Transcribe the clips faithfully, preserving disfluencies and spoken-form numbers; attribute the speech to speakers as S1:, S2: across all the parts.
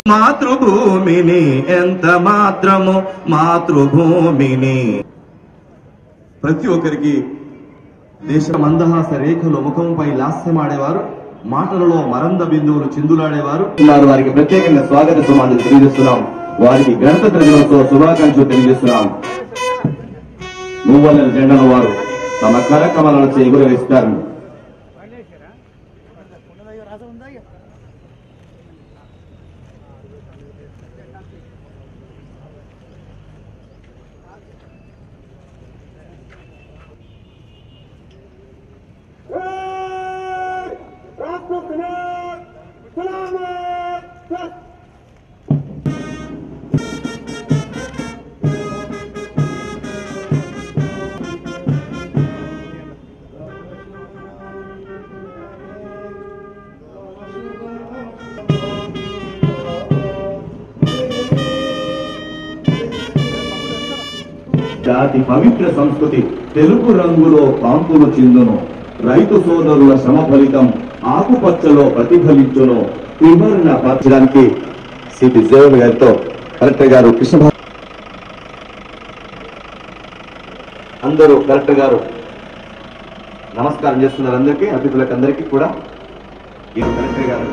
S1: మాతృభూమిని ఎంత మాత్రము మాతృభూమిని ప్రతి ఒక్కరికి దేశ మందహాస రేఖలు ముఖంపై లాస్యమాడేవారు, మాటలలో మరంద బిందువులు చిందులాడేవారు వారికి ప్రత్యేకంగా స్వాగత సమాలు తెలియజేస్తున్నాం. వారికి గణతంత్ర దినోత్సవ శుభాకాంక్షలు తెలియజేస్తున్నాం. మూవల జెండాను వారు తమ కరకమలను ఎగురవేస్తారు. జాతి పవిత్ర సంస్కృతి తెలుగు రంగులో కాంతులు చిందును, రైతు సోదరుల శ్రమ ఫలితం ఆకుపచ్చలో ప్రతిఫలించును. త్రివర్ణ పరచడానికి సిపి జయవల్ గారితో కలెక్టర్ గారు కృష్ణ అందరూ కలెక్టర్ గారు నమస్కారం చేస్తున్నారు. అందరికీ అతిథులకు అందరికీ కూడా ఈ కలెక్టర్ గారు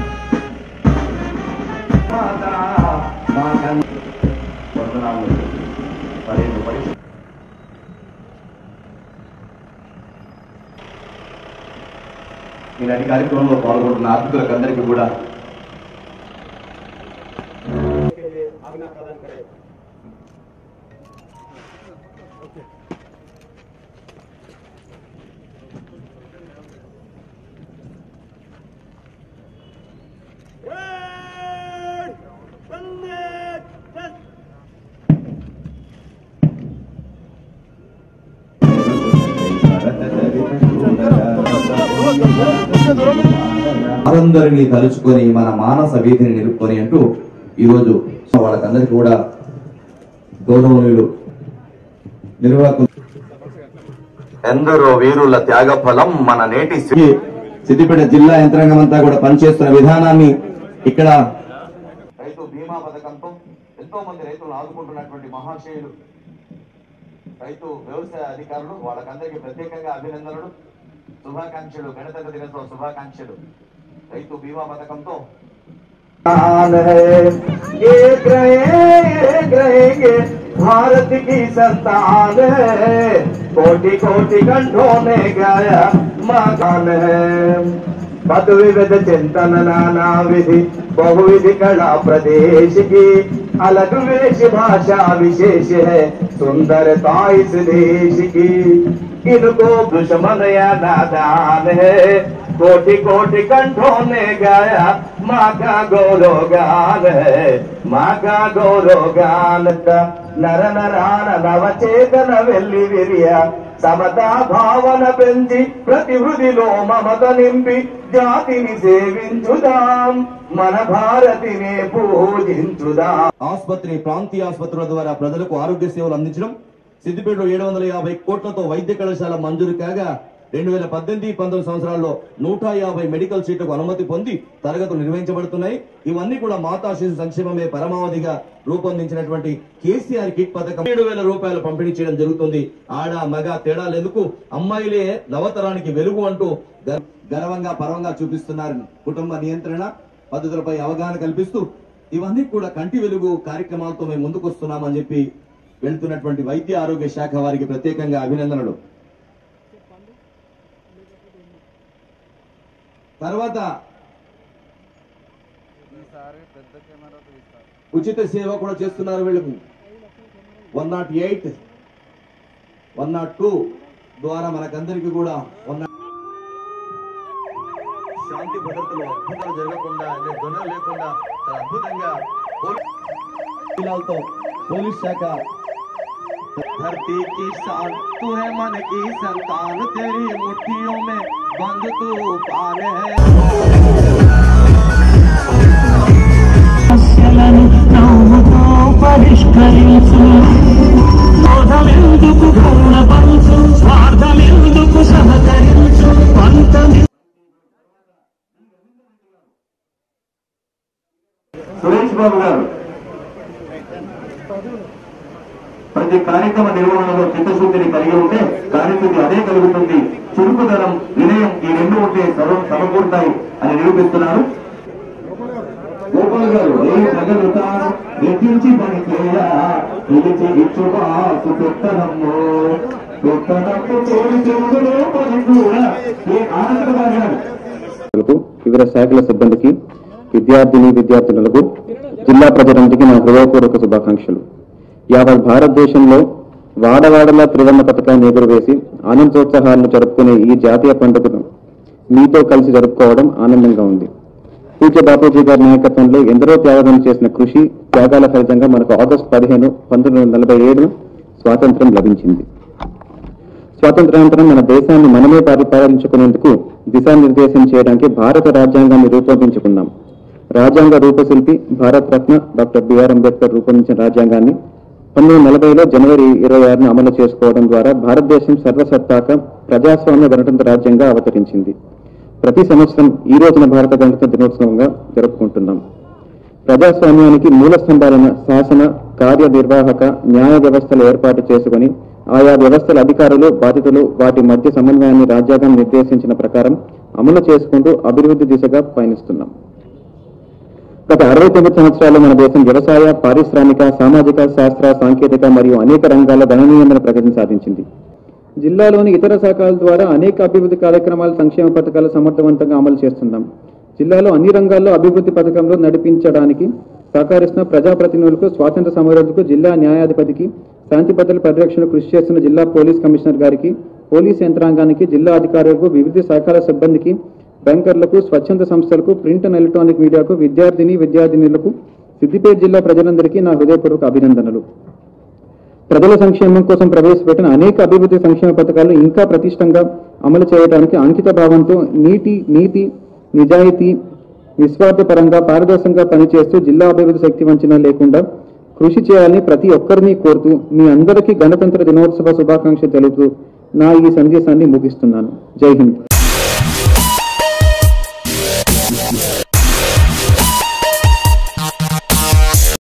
S1: ఈనాటి కార్యక్రమంలో పాల్గొంటున్న అతిథులకు అందరికీ కూడా అందరినీ తలుచుకొని మన మానస వీధిని నిలుపుకొని అంటూ ఈరోజు వాళ్ళకందరికీ కూడా గౌరవనీయులు నిర్వాహకులు ఎందరో వీరుల త్యాగ ఫలం మన నేటి సిద్దిపేట జిల్లా యంత్రాంగం అంతా కూడా పనిచేస్తున్న విధానాన్ని ఇక్కడ రైతు బీమా పథకంతో ఎంతో మంది రైతులను ఆదుకుంటున్నటువంటి మహాశయులు రైతు వ్యవసాయ అధికారులు వాళ్ళకందరికీ ప్రత్యేకంగా అభినందనలు, శుభాకాంక్షలు, గణతంత్ర దినోత్సవ శుభాకాంక్షలు. రైతు బీమా పథకంతో భారత్ కి సంతాన్ కోటి కోటి కంఠోं ने गाया मकान है पद विविध चिंतन नाना विधि बहुविधि कला प्रदेश की अलग वेश भाषा विशेष है सुंदरता इस देश की इनको दुश्मन या नादान है कोटि कोटि कंठों ने गाया माँ का गौरव गान है माँ का गौरव गान नर नरान नवचेतन వెల్లి విరియ సమతా భావన పెంచి ప్రతి హృదిలో మమత నింపి జాతిని సేవించుదాం మన భారతినే పూజించుదాం. ఆసుపత్రి ప్రాంతీయ ఆసుపత్రుల ద్వారా ప్రజలకు ఆరోగ్య సేవలు అందించడం, సిద్దిపేటలో ఏడు వందల యాభై కోట్లతో వైద్య కళాశాల మంజూరు కాగా రెండు వేల పద్దెనిమిది పంతొమ్మిది సంవత్సరాల్లో నూట యాభై మెడికల్ సీట్లకు అనుమతి పొంది తరగతులు నిర్వహించబడుతున్నాయి. ఇవన్నీ కూడా మాతా శిశు సంక్షేమమే పరమావధిగా రూపొందించినటువంటి కేసీఆర్ కిట్ పథకం ఏడు వేల రూపాయలు పంపిణీ చేయడం జరుగుతుంది. ఆడ మగ తేడాలెందుకు, అమ్మాయిలే నవతరానికి వెలుగు అంటూ గర్వంగా పర్వంగా చూపిస్తున్నారు. కుటుంబ నియంత్రణ పద్ధతులపై అవగాహన కల్పిస్తూ ఇవన్నీ కూడా కంటి వెలుగు కార్యక్రమాలతో మేము ముందుకు వస్తున్నామని చెప్పి వెళ్తున్నటువంటి వైద్య ఆరోగ్య శాఖ వారికి ప్రత్యేకంగా అభినందనలు. తర్వాత ఉచిత సేవ కూడా చేస్తున్నారు వీళ్ళకు. One not eight one not two ద్వారా మనకందరికీ కూడా శాంతి భద్రతలు అద్భుతాలు జరగకుండా, దొంగలు లేకుండా చాలా అద్భుతంగా పోలీస్ శాఖ धरती की शान तू है मन की संतान तेरी मुट्ठियों में बंद तूफान है పరిష్కరించు బోధమెందుకు గౌణ పంచు స్వార్థమెందుకు సహకరించు పంతమి సురేష్
S2: బాబు గారు ప్రతి కార్యక్రమ నిర్వహణలో చిత్తశుద్ధిని కలిగి ఉంటే కార్యశుద్ధి అదే కలుగుతుంది. చురుకుదనం, వినయం ఈ రెండు ఉంటే సర్వం సమకూరుతాయి అని నిరూపిస్తున్నారు. గోపాల్ గారు ప్రజలుతారు ఎక్కించి పని చేయ పిలిచి ఇచ్చుబాసు పెట్టనమ్ము పెట్టనమ్ము తోడి చెవులో పని కూడా ఏ ఆనందగా
S3: వివిధ శాఖల సిబ్బందికి, విద్యార్థిని విద్యార్థినులకు, జిల్లా ప్రజలందరికీ నా హృదయపూర్వక శుభాకాంక్షలు. యావత్ భారతదేశంలో వాడవాడలా త్రివర్ణ పథకాన్ని ఎగురవేసి ఆనందోత్సాహాలను జరుపుకునే ఈ జాతీయ పండుగను మీతో కలిసి జరుపుకోవడం ఆనందంగా ఉంది. పూజ్య బాపూజీ గారి నాయకత్వంలో ఎందరో త్యాగం చేసిన కృషి త్యాగాల ఫలితంగా మనకు ఆగస్టు పదిహేను పంతొమ్మిది వందల నలభై ఏడు స్వాతంత్ర్యం లభించింది. స్వాతంత్ర్యానంతరం మన దేశాన్ని మనమే పరిపాలించుకునేందుకు దిశానిర్దేశం చేయడానికి భారత రాజ్యాంగాన్ని రూపొందించుకున్నాం. రాజ్యాంగ రూపశిల్పి భారత రత్న డాక్టర్ బిఆర్ అంబేద్కర్ రూపొందించిన రాజ్యాంగాన్ని పంతొమ్మిది వందల నలభైలో జనవరి ఇరవై ఆరును అమలు చేసుకోవడం ద్వారా భారతదేశం సర్వసత్తాక ప్రజాస్వామ్య గణతంత్ర రాజ్యంగా అవతరించింది. ప్రతి సంవత్సరం ఈ రోజున భారత గణతంత్ర దినోత్సవంగా జరుపుకుంటున్నాం. ప్రజాస్వామ్యానికి మూల స్తంభాలైన శాసన, కార్యనిర్వాహక, న్యాయ వ్యవస్థలు ఏర్పాటు చేసుకుని ఆయా వ్యవస్థల అధికారులు, బాధ్యతలు, వాటి మధ్య సమన్వయాన్ని రాజ్యాంగం నిర్దేశించిన ప్రకారం అమలు చేసుకుంటూ అభివృద్ధి దిశగా పయనిస్తున్నాం. గత అరవై తొమ్మిది సంవత్సరాల్లో మన దేశం వ్యవసాయ, పారిశ్రామిక, సామాజిక, శాస్త్ర, సాంకేతిక మరియు అనేక రంగాల్లో గణనీయమైన ప్రగతిని సాధించింది. జిల్లాలోని ఇతర శాఖల ద్వారా అనేక అభివృద్ధి కార్యక్రమాలు, సంక్షేమ పథకాలు సమర్థవంతంగా అమలు చేస్తున్నాం. జిల్లాలో అన్ని రంగాల్లో అభివృద్ధి పథకంలో నడిపించడానికి సహకరిస్తున్న ప్రజాప్రతినిధులకు, స్వాతంత్ర సమరయోధులకు, జిల్లా న్యాయాధిపతికి, శాంతి భద్రతల పరిరక్షణ కృషి చేస్తున్న జిల్లా పోలీస్ కమిషనర్ గారికి, పోలీస్ యంత్రాంగానికి, జిల్లా అధికారులకు, వివిధ శాఖల సిబ్బందికి, బ్యాంకర్లకు, స్వచ్ఛంద సంస్థలకు, ప్రింట్ అండ్ ఎలక్ట్రానిక్ మీడియాకు, విద్యార్థిని విద్యార్థినులకు, సిద్దిపేట జిల్లా ప్రజలందరికీ నా హృదయపూర్వక అభినందనలు. ప్రజల సంక్షేమం కోసం ప్రవేశపెట్టిన అనేక అభివృద్ధి సంక్షేమ పథకాలు ఇంకా ప్రతిష్టంగా అమలు చేయడానికి అంకిత భావంతో నీటి నీతి నిజాయితీ నిస్వార్థపరంగా పారదర్శకంగా పనిచేస్తూ జిల్లా అభివృద్ధి శక్తి వంచన లేకుండా కృషి చేయాలని ప్రతి ఒక్కరిని కోరుతూ మీ అందరికీ గణతంత్ర దినోత్సవ శుభాకాంక్షలు తెలుపుతూ నా ఈ సందేశాన్ని ముగిస్తున్నాను. జై హింద్.